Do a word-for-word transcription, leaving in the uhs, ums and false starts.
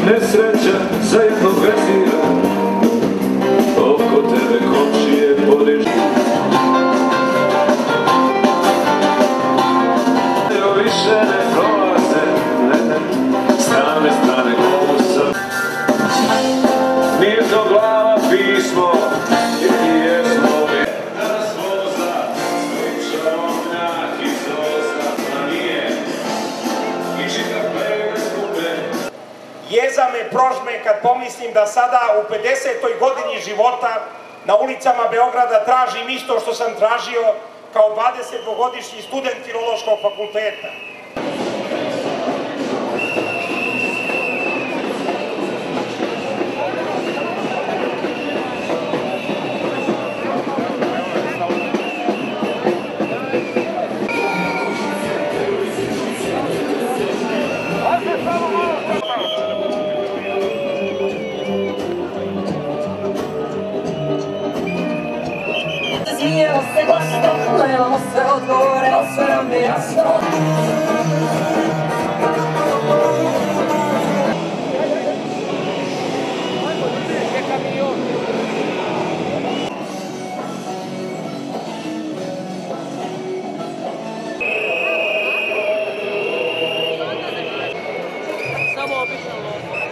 nesreća za jednog vezira, oko tebe komšije podižu. Više ne prolaze, ne, strane, strane kusa. Mirno glava pismo, jer jesmo mi. Danas voza, svojim čarovnjak iz roza, a nije. I čita pleve skupe. Jeza me prožme kad pomislim da sada u pedesetoj godini života na ulicama Beograda tražim isto što sam tražio kao dvadesetdvogodišnji student Filološkog fakulteta. Smijemo se glasno, nemamo sve odgovore, ali sve nam je jasno. Samo obično lovo.